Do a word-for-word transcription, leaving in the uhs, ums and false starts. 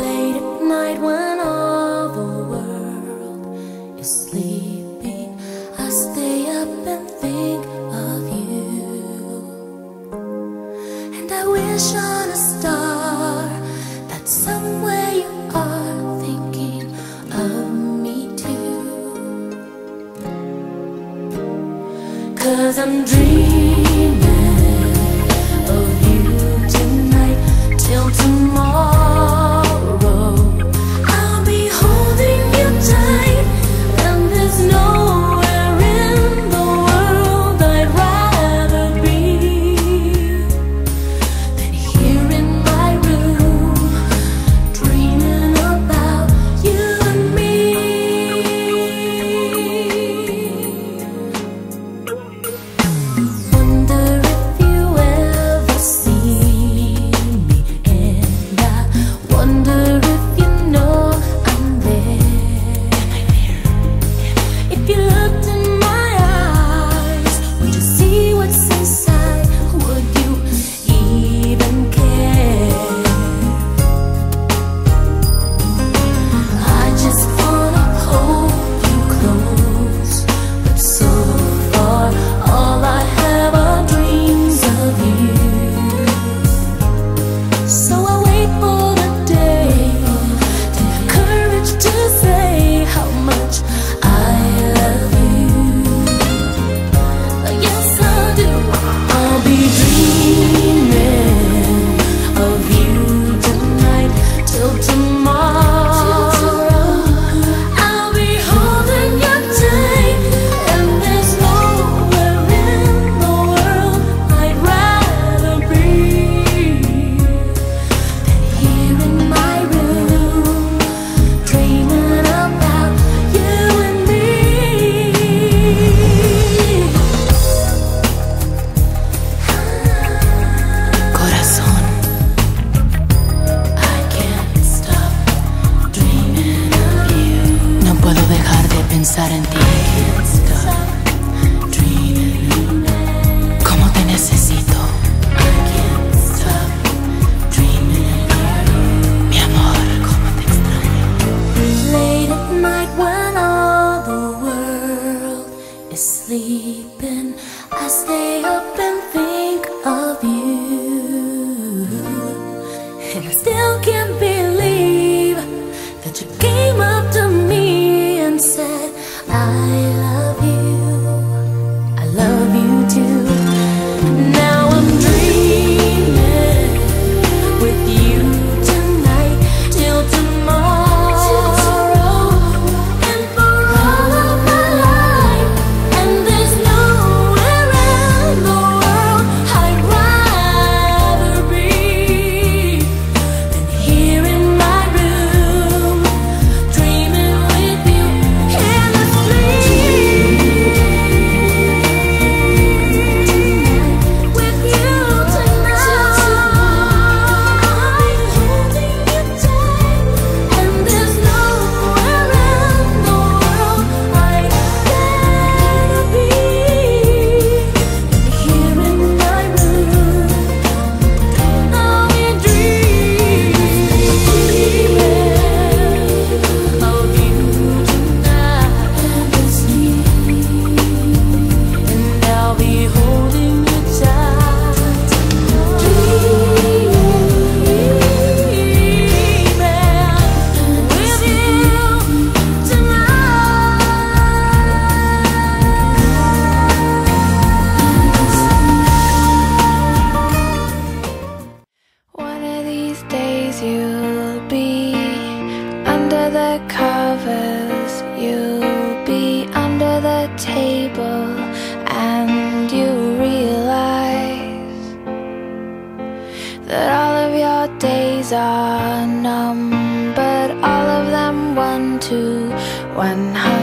Late at night when all the world is sleeping, I stay up and think of you. And I wish on a star that somewhere you are thinking of me too. 'Cause I'm dreaming of you tonight till tomorrow. I'll be holding you tight, and there's nowhere in the world I'd rather be than here in my room, dreaming about you and me. Wonder if you ever see me, and I wonder if you know I'm there. If you looked in my eyes, would you see what's inside? Would you even care? I just wanna hold you close, but so far all I have are dreams of you. So I wait for the day to have courage to say how much I love you. Yes, I do. I'll be dreaming of you tonight till tomorrow. I'll be holding you tight, and there's nowhere in the world I'd rather be than here in my room, dreaming about you and me. Corazón, I can't stop dreaming of you. No puedo dejar de pensar en ti. Can't stop dreaming. ¿Cómo te necesito? I can't stop dreaming of you. Mi amor, cómo te extraño. Late at night when all the world is sleeping, I stay up and think of you. And I still can't believe that you came up to me and said, I love you. I love you too. Now I'm dreaming with you tonight till tomorrow, and for all of my life. And there's nowhere in the world I'd rather be than here in my room, dreaming with you endlessly. With you tonight, holding you tight, and there's nowhere in the world I'd rather be than here in my room. I'll be dreaming of you tonight, endlessly, and I'll be holding you tight, dreaming with you tonight. One of these days you'll be under the covers, you'll be under the table, and you realize that all of your days are numbered, all of them one to one hundred.